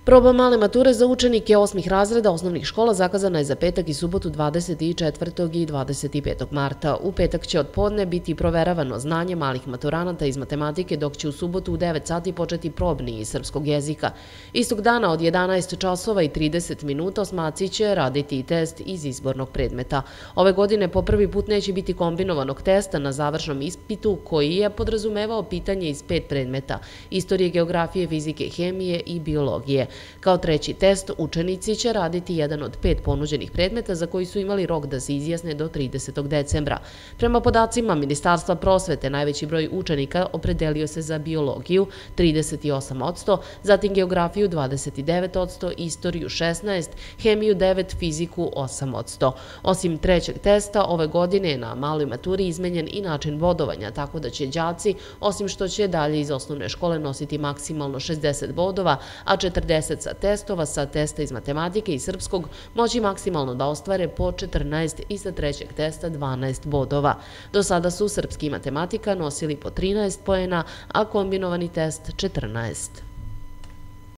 Proba male mature za učenike osmih razreda osnovnih škola zakazana je za petak i subotu 24. i 25. marta. U petak će od podne biti proveravano znanje malih maturanata iz matematike, dok će u subotu u 9 sati početi probni iz srpskog jezika. Istog dana od 11 časova i 30 minuta osmaci će raditi i test iz izbornog predmeta. Ove godine po prvi put neće biti kombinovanog testa na završnom ispitu koji je podrazumevao pitanje iz 5 predmeta: istorije, geografije, fizike, hemije i biologije. Kao treći test, učenici će raditi jedan od 5 ponuđenih predmeta za koji su imali rok da se izjasne do 30. decembra. Prema podacima Ministarstva prosvete, najveći broj učenika opredelio se za biologiju 38%, zatim geografiju 29%, istoriju 16%, hemiju 9%, fiziku 8%. Osim trećeg testa, ove godine je na maloj maturi izmenjen i način bodovanja, tako da će đaci, osim što će dalje iz osnovne škole nositi maksimalno 60 bodova, a 40 sa testova, sa testa iz matematike i srpskog, moći maksimalno da ostvare po 14 i sa trećeg testa 12 bodova. Do sada su srpski i matematika nosili po 13 poena, a kombinovani test 14.